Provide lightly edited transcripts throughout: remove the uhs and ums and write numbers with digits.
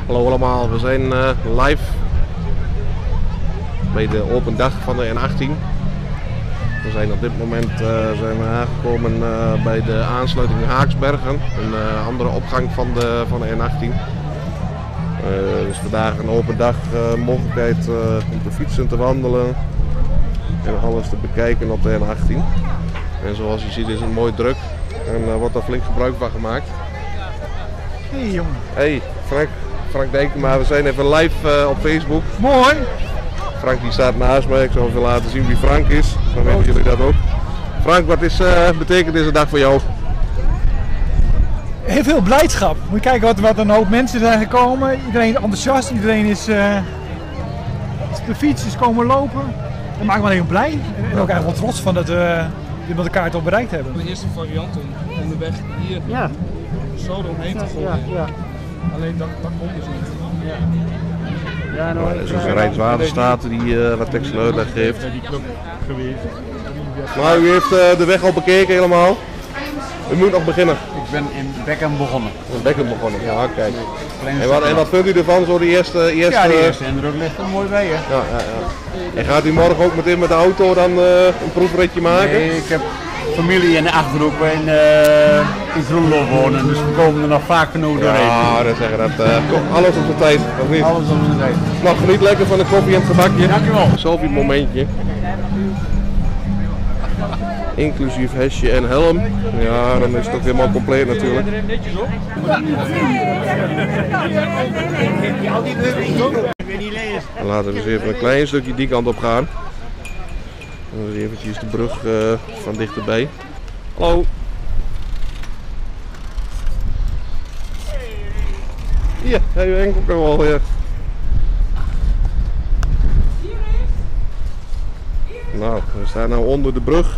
Hallo allemaal, we zijn live bij de open dag van de N18. We zijn op dit moment zijn we aangekomen bij de aansluiting Haaksbergen, een andere opgang van de N18. Dus vandaag een open dag, mogelijkheid om te fietsen, te wandelen en alles te bekijken op de N18. En zoals je ziet is het mooi druk en wordt daar flink gebruik van gemaakt. Hey jongen. Hey Frank Dijkema, we zijn even live op Facebook. Mooi. Frank die staat naast mij, ik zal even laten zien wie Frank is, dan weten jullie dat ook. Frank, wat betekent deze dag voor jou? Heel veel blijdschap. Moet je kijken wat een hoop mensen zijn gekomen. Iedereen enthousiast, iedereen is de fiets is komen lopen. Dat maakt me heel blij en ook eigenlijk wel trots van dat we met elkaar het al bereikt hebben. De eerste variant om de weg hier zo eromheen te gooien. Ja. Alleen dat komt dus niet. Ja, dus een Rijkswaterstaat die wat tekst en uitleg geeft. Nou, u heeft de weg al bekeken helemaal. U moet nog beginnen. Ik ben in Beckham begonnen. In Beckham begonnen, ja kijk. En wat vindt u ervan, zo de eerste... Ja, de eerste indruk ligt er mooi bij, hè? Ja. En gaat u morgen ook meteen met de auto dan een proefritje maken? Nee, ik heb familie in de Achterhoek in Groenlo wonen, dus we komen er nog vaak genoeg doorheen. Ja, dat zeggen dat. Alles op de tijd, of niet? Alles op zijn tijd. Nou, geniet lekker van de koffie en het gebakje. Dankjewel. Selfie momentje. Inclusief hesje en helm. Ja, dan is het ook helemaal compleet natuurlijk. Dan laten we eens even een klein stukje die kant op gaan. Dan eens eventjes de brug van dichterbij. Hallo. Ja, uw enkel kan wel weer. Nou, we staan nu onder de brug.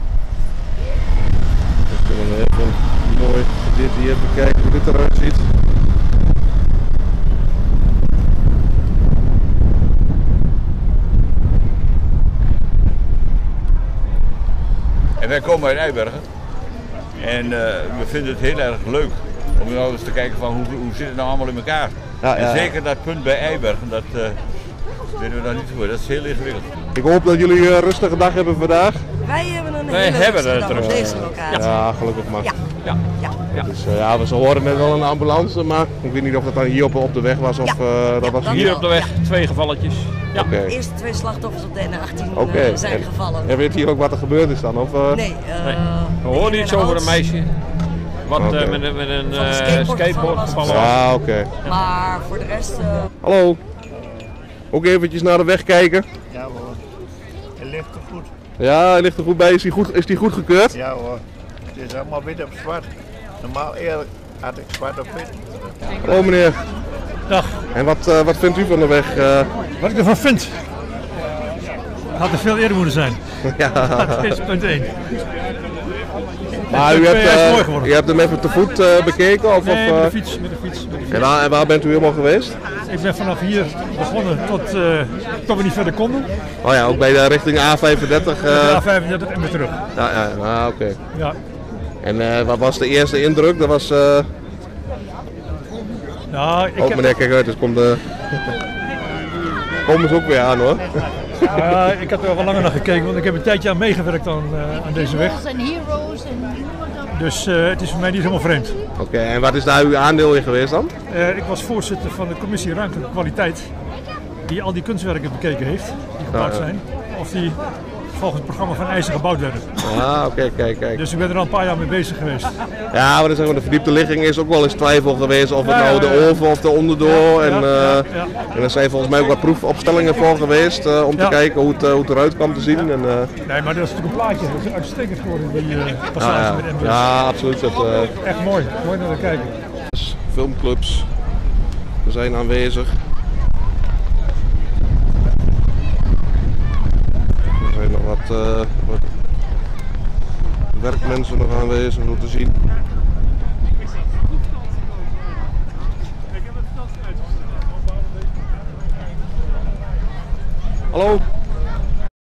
Dan kunnen we even mooi dit hier bekijken hoe dit eruit ziet. En wij komen uit Eibergen en we vinden het heel erg leuk om nou eens te kijken van hoe zit het nou allemaal in elkaar. Ja. En zeker dat punt bij Eibergen, dat vinden we nog niet goed, dat is heel ingewikkeld. Ik hoop dat jullie een rustige dag hebben vandaag. Wij hebben een hele rustige dag op deze locatie. Ja, gelukkig maar. Ja. Dus we horen net wel een ambulance, maar ik weet niet of dat dan hier op de weg was of dat was hier. Hier op de weg, 2 gevalletjes. Ja. Okay. De eerste 2 slachtoffers op de N18 zijn gevallen. En weet hier ook wat er gebeurd is dan? Of, Nee. We hoorden iets over een meisje wat met een skateboard gevallen was. Ja, oké. Maar voor de rest... Hallo. Ook eventjes naar de weg kijken. Ja hoor, hij ligt er goed. Ja, hij ligt er goed bij. Is die goed gekeurd? Ja hoor, het is allemaal wit op zwart. Normaal eerlijk had ik zwart op wit. Hallo meneer. Dag. En wat vindt u van de weg? Wat ik ervan vind? Had er veel eerder moeten zijn. Ja. Dat is punt 1. Maar u hebt hem even te voet bekeken? Of, nee, met de fiets. En waar bent u helemaal geweest? Ik ben vanaf hier begonnen tot we niet verder konden. Oh ja, ook bij de richting A35? A35 en weer terug. Ja, oké. Ja. En wat was de eerste indruk? Dat was... Nou, meneer, kijk uit, dus komen ze ook weer aan hoor. Ik heb er wel langer naar gekeken, want ik heb een tijdje aan meegewerkt aan deze weg. Dus het is voor mij niet helemaal vreemd. Oké, en wat is daar uw aandeel in geweest dan? Ik was voorzitter van de commissie Ruimtelijke Kwaliteit, die al die kunstwerken bekeken heeft, die gebouwd zijn. Of die volgens het programma van eisen gebouwd werden. Ah, oké, kijk. Dus ik ben er al een paar jaar mee bezig geweest. Ja, maar dan zeggen we, de verdiepte ligging is ook wel eens twijfel geweest of het nou de oven of de onderdoor. En er zijn volgens mij ook wat proefopstellingen voor geweest om te kijken hoe het eruit kwam te zien. En, nee, maar dat is natuurlijk een plaatje. Dat is uitstekend geworden, die passage met MBS. Ja, absoluut. Echt mooi naar te kijken. Filmclubs, we zijn aanwezig. Er zijn nog wat werkmensen nog aanwezig, zo te zien. Hallo.